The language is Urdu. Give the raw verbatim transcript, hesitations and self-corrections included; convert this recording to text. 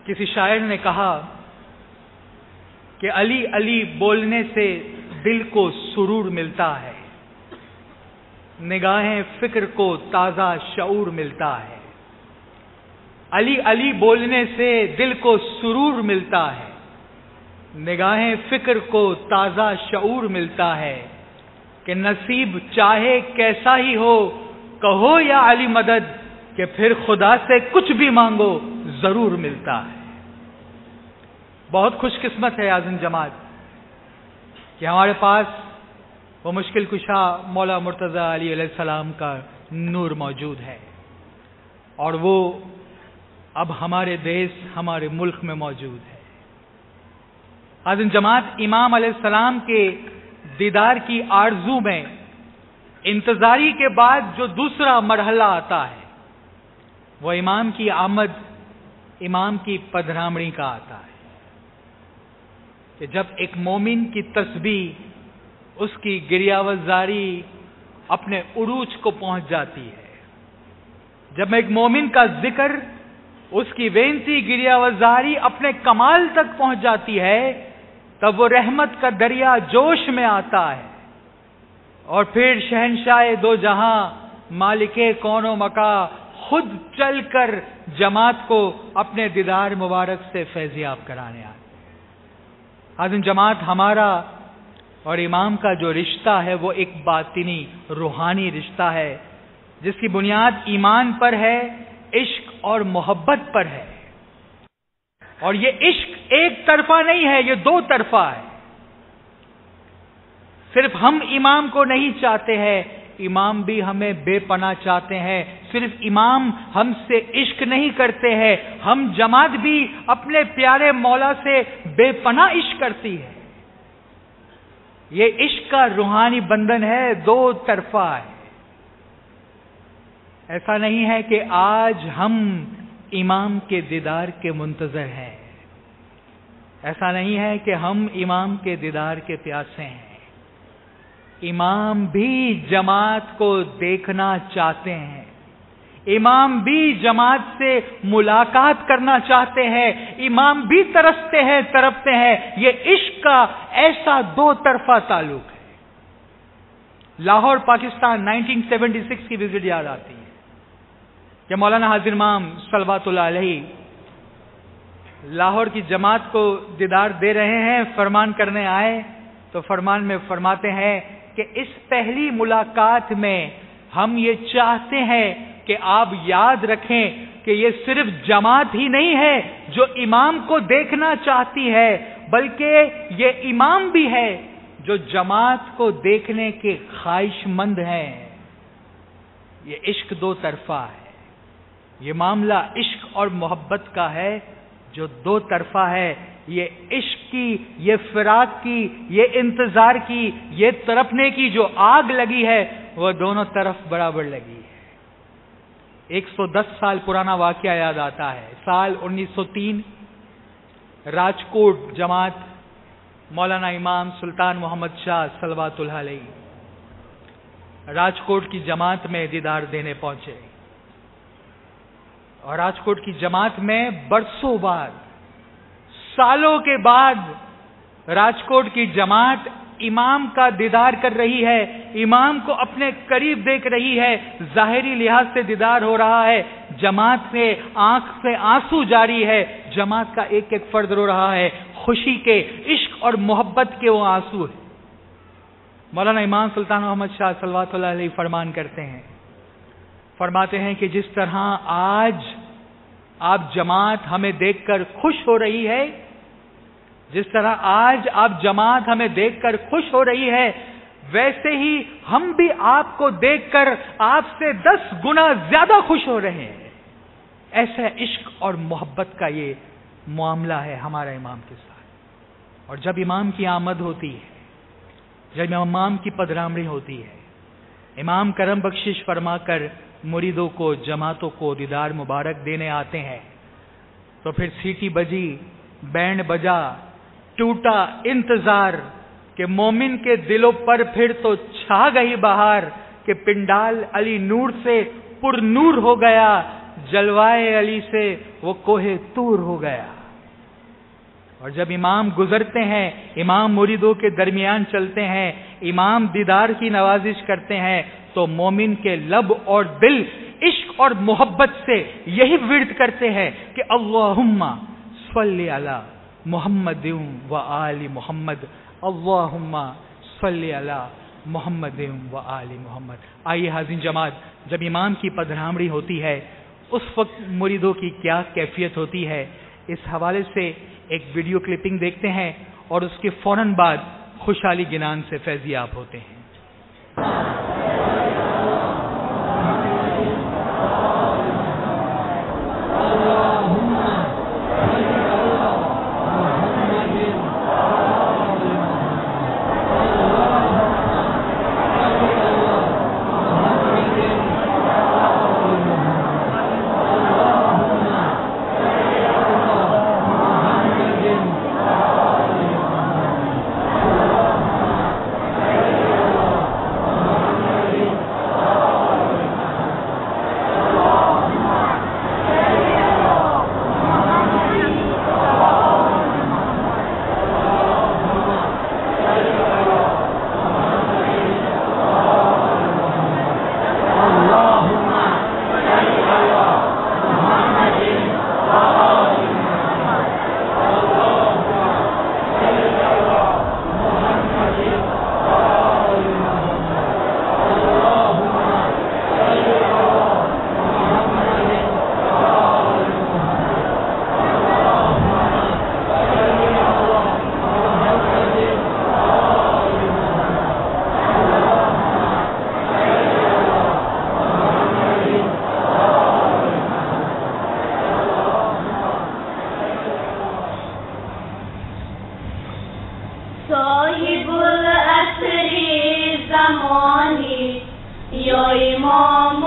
کسی شاعر نے کہا کہ علی علی بولنے سے دل کو سرور ملتا ہے، نگاہیں فکر کو تازہ شعور ملتا ہے۔ علی علی بولنے سے دل کو سرور ملتا ہے، نگاہیں فکر کو تازہ شعور ملتا ہے کہ نصیب چاہے کیسا ہی ہو، کہو یا علی مدد کہ پھر خدا سے کچھ بھی مانگو ضرور ملتا ہے۔ بہت خوش قسمت ہے عظیم جماعت کہ ہمارے پاس وہ مشکل کشا مولا مرتضی علی علیہ السلام کا نور موجود ہے، اور وہ اب ہمارے دیش ہمارے ملک میں موجود ہے۔ عظیم جماعت، امام علیہ السلام کے دیدار کی آرزو میں انتظاری کے بعد جو دوسرا مرحلہ آتا ہے وہ امام کی آمد، امام کی پدرامڑی کا آتا ہے، کہ جب ایک مومن کی تسبیح، اس کی گریہوزاری اپنے عروج کو پہنچ جاتی ہے، جب ایک مومن کا ذکر، اس کی وینتی گریہوزاری اپنے کمال تک پہنچ جاتی ہے، تب وہ رحمت کا دریا جوش میں آتا ہے، اور پھر شہنشاہ دو جہاں مالک کون و مکا خود چل کر جماعت کو اپنے دیدار مبارک سے فیضیاب کرانے آتے ہیں۔ عظیم جماعت، ہمارا اور امام کا جو رشتہ ہے وہ ایک باطنی روحانی رشتہ ہے، جس کی بنیاد ایمان پر ہے، عشق اور محبت پر ہے، اور یہ عشق ایک طرفہ نہیں ہے، یہ دو طرفہ ہے۔ صرف ہم امام کو نہیں چاہتے ہیں، امام بھی ہمیں بے پناہ چاہتے ہیں۔ صرف امام ہم سے عشق نہیں کرتے ہیں، ہم جماعت بھی اپنے پیارے مولا سے بے پناہ عشق کرتی ہے۔ یہ عشق کا روحانی بندھن ہے، دو طرفہ ہے۔ ایسا نہیں ہے کہ آج ہم امام کے دیدار کے منتظر ہیں، ایسا نہیں ہے کہ ہم امام کے دیدار کے پیاسے ہیں۔ امام بھی جماعت کو دیکھنا چاہتے ہیں، امام بھی جماعت سے ملاقات کرنا چاہتے ہیں، امام بھی ترستے ہیں، تڑپتے ہیں۔ یہ عشق کا ایسا دو طرفہ تعلق ہے۔ Lahore Pakistan nineteen seventy six کی وزٹ یاد آتی ہے کہ مولانا حاضر امام صلوات اللہ علیہ لاہور کی جماعت کو دیدار دے رہے ہیں، فرمان کرنے آئے تو فرمان میں فرماتے ہیں کہ اس پہلی ملاقات میں ہم یہ چاہتے ہیں کہ آپ یاد رکھیں کہ یہ صرف جماعت ہی نہیں ہے جو امام کو دیکھنا چاہتی ہے، بلکہ یہ امام بھی ہے جو جماعت کو دیکھنے کے خواہش مند ہیں۔ یہ عشق دو طرفہ ہے، یہ معاملہ عشق اور محبت کا ہے جو دو طرفہ ہے۔ یہ عشق کی، یہ فراق کی، یہ انتظار کی، یہ تڑپنے کی جو آگ لگی ہے وہ دونوں طرف برابر لگی ہے۔ ایک سو دس سال پرانا واقعہ یاد آتا ہے۔ سال انیس سو تین، راجکوٹ جماعت، مولانا امام سلطان محمد شاہ صلوات اللہ علیہ راجکوٹ کی جماعت میں دیدار دینے پہنچے، اور راجکوٹ کی جماعت میں برسوں بعد، سالوں کے بعد راجکوٹ کی جماعت امام کا دیدار کر رہی ہے، امام کو اپنے قریب دیکھ رہی ہے، ظاہری لحاظ سے دیدار ہو رہا ہے، جماعت سے آنکھ سے آنسو جاری ہے، جماعت کا ایک ایک فرد رو رہا ہے، خوشی کے، عشق اور محبت کے وہ آنسو ہے۔ مولانا امام سلطان محمد شاہ صلوات اللہ علیہ فرمان کرتے ہیں، فرماتے ہیں کہ جس طرح آج آپ جماعت ہمیں دیکھ کر خوش ہو رہی ہے، جس طرح آج آپ جماعت ہمیں دیکھ کر خوش ہو رہی ہے، ویسے ہی ہم بھی آپ کو دیکھ کر آپ سے دس گنا زیادہ خوش ہو رہے ہیں۔ ایسا عشق اور محبت کا یہ معاملہ ہے ہمارا امام کے ساتھ۔ اور جب امام کی آمد ہوتی ہے، جب امام کی پدرامڑی ہوتی ہے، امام کرم بخشش فرما کر مریدوں کو، جماعتوں کو دیدار مبارک دینے آتے ہیں، تو پھر سیٹی بجی، بینڈ بجا، ٹوٹا انتظار کہ مومن کے دلوں پر پھر تو چھا گئی بہار، کہ پنڈال علی نور سے پر نور ہو گیا، جلوائے علی سے وہ کوہ طور ہو گیا. اور جب امام گزرتے ہیں، امام مریدوں کے درمیان چلتے ہیں، امام دیدار کی نوازش کرتے ہیں، تو مومن کے لب اور دل عشق اور محبت سے یہی ورد کرتے ہیں کہ اللہم صلی علی محمد و آل محمد، اللہم صلی علی محمد و آل محمد. آئیے حاضرین جماعت، جب امام کی پدرامڑی ہوتی ہے اس وقت مریدوں کی کیا کیفیت ہوتی ہے، اس حوالے سے ایک ویڈیو کلپنگ دیکھتے ہیں اور اس کے فوراً بعد خوشحالی گنان سے فیضیاب ہوتے ہیں. صاحب العصر زمانی یا امام